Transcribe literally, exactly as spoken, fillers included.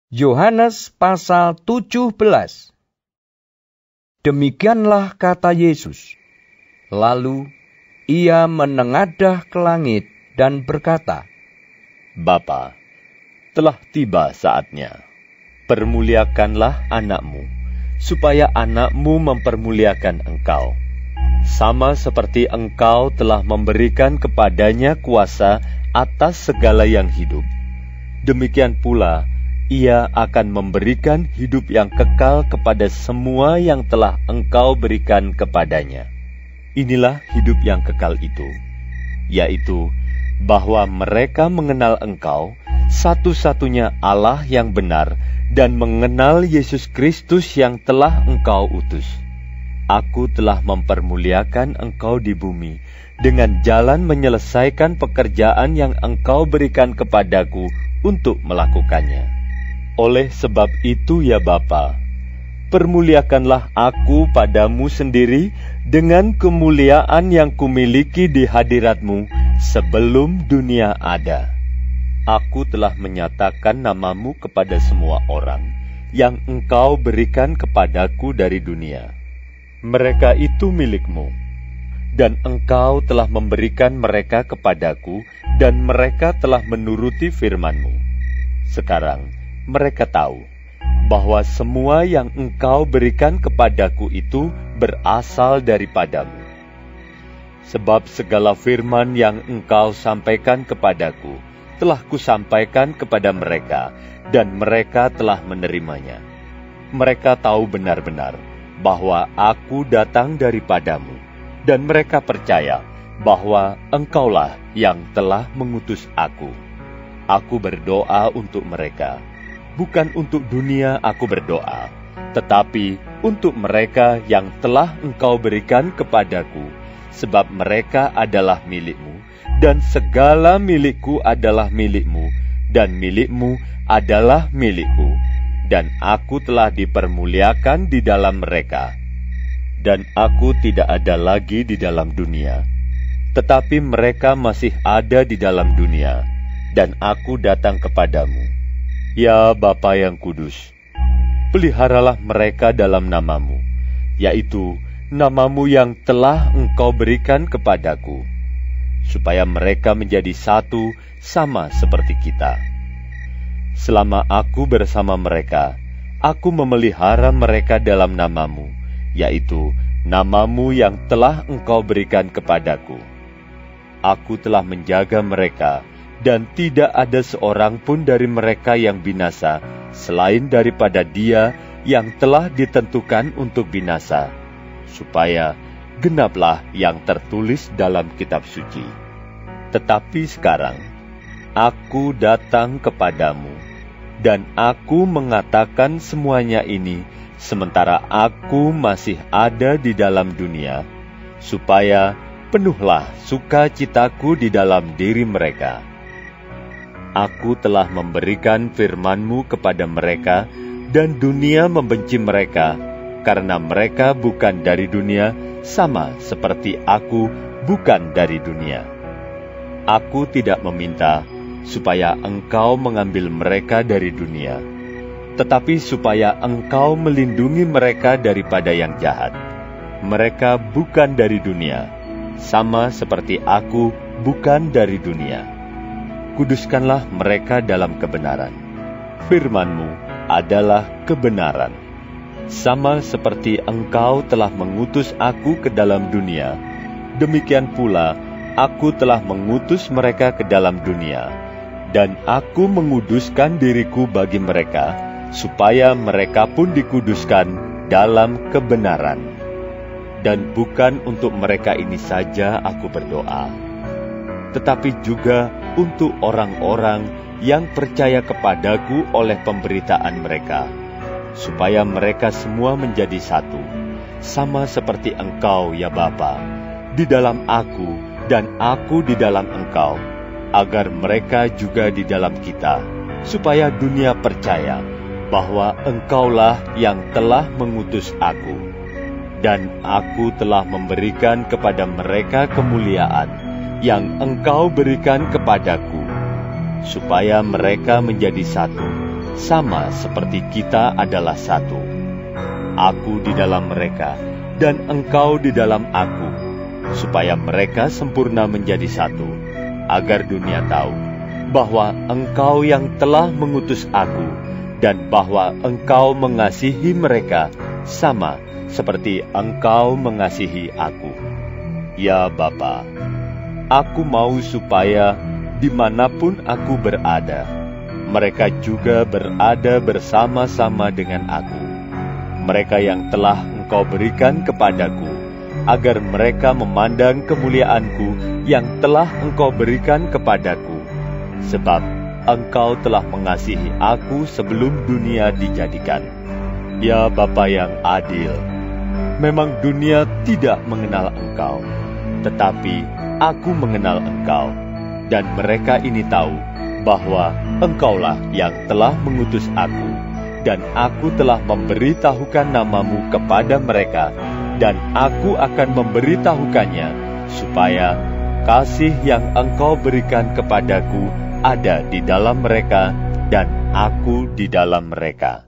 Yohanes pasal tujuh belas. Demikianlah kata Yesus. Lalu ia menengadah ke langit dan berkata, Bapa, telah tiba saatnya. Permuliakanlah anakmu, supaya anakmu mempermuliakan engkau. Sama seperti engkau telah memberikan kepadanya kuasa atas segala yang hidup. Demikian pula, ia akan memberikan hidup yang kekal kepada semua yang telah engkau berikan kepadanya. Inilah hidup yang kekal itu, yaitu bahwa mereka mengenal engkau, satu-satunya Allah yang benar, dan mengenal Yesus Kristus yang telah engkau utus. Aku telah mempermuliakan engkau di bumi, dengan jalan menyelesaikan pekerjaan yang engkau berikan kepadaku untuk melakukannya. Oleh sebab itu ya Bapa, permuliakanlah aku padamu sendiri dengan kemuliaan yang kumiliki di hadiratmu sebelum dunia ada. Aku telah menyatakan namamu kepada semua orang yang engkau berikan kepadaku dari dunia. Mereka itu milikmu, dan engkau telah memberikan mereka kepadaku, dan mereka telah menuruti firman-Mu. Sekarang, mereka tahu bahwa semua yang engkau berikan kepadaku itu berasal daripadamu. Sebab segala firman yang engkau sampaikan kepadaku telah kusampaikan kepada mereka, dan mereka telah menerimanya. Mereka tahu benar-benar bahwa aku datang daripadamu, dan mereka percaya bahwa engkaulah yang telah mengutus aku. Aku berdoa untuk mereka. Bukan untuk dunia aku berdoa, tetapi untuk mereka yang telah engkau berikan kepadaku, sebab mereka adalah milikmu, dan segala milikku adalah milikmu, dan milikmu adalah milikku, dan aku telah dipermuliakan di dalam mereka. Dan aku tidak ada lagi di dalam dunia, tetapi mereka masih ada di dalam dunia, dan aku datang kepadamu. Ya Bapa yang kudus, peliharalah mereka dalam namamu, yaitu namamu yang telah engkau berikan kepadaku, supaya mereka menjadi satu sama seperti kita. Selama aku bersama mereka, aku memelihara mereka dalam namamu, yaitu namamu yang telah engkau berikan kepadaku. Aku telah menjaga mereka, dan tidak ada seorang pun dari mereka yang binasa, selain daripada dia yang telah ditentukan untuk binasa, supaya genaplah yang tertulis dalam kitab suci. Tetapi sekarang, aku datang kepadamu, dan aku mengatakan semuanya ini, sementara aku masih ada di dalam dunia, supaya penuhlah sukacitaku di dalam diri mereka. Aku telah memberikan firman-Mu kepada mereka, dan dunia membenci mereka, karena mereka bukan dari dunia, sama seperti aku bukan dari dunia. Aku tidak meminta supaya Engkau mengambil mereka dari dunia, tetapi supaya Engkau melindungi mereka daripada yang jahat. Mereka bukan dari dunia, sama seperti aku bukan dari dunia. Kuduskanlah mereka dalam kebenaran. Firman-Mu adalah kebenaran. Sama seperti Engkau telah mengutus aku ke dalam dunia, demikian pula aku telah mengutus mereka ke dalam dunia, dan aku menguduskan diriku bagi mereka, supaya mereka pun dikuduskan dalam kebenaran. Dan bukan untuk mereka ini saja aku berdoa, tetapi juga untuk orang-orang yang percaya kepadaku oleh pemberitaan mereka, supaya mereka semua menjadi satu, sama seperti Engkau ya Bapa, di dalam aku dan aku di dalam Engkau, agar mereka juga di dalam kita, supaya dunia percaya bahwa Engkaulah yang telah mengutus aku. Dan aku telah memberikan kepada mereka kemuliaan yang Engkau berikan kepadaku, supaya mereka menjadi satu, sama seperti kita adalah satu. Aku di dalam mereka, dan engkau di dalam aku, supaya mereka sempurna menjadi satu, agar dunia tahu bahwa engkau yang telah mengutus aku, dan bahwa engkau mengasihi mereka sama seperti engkau mengasihi aku. Ya Bapa, aku mau supaya dimanapun aku berada, mereka juga berada bersama-sama dengan aku. Mereka yang telah engkau berikan kepadaku, agar mereka memandang kemuliaanku yang telah engkau berikan kepadaku. Sebab engkau telah mengasihi aku sebelum dunia dijadikan. Ya Bapa yang adil, memang dunia tidak mengenal engkau, tetapi aku mengenal engkau, dan mereka ini tahu bahwa engkaulah yang telah mengutus aku, dan aku telah memberitahukan namamu kepada mereka, dan aku akan memberitahukannya, supaya kasih yang engkau berikan kepadaku ada di dalam mereka, dan aku di dalam mereka.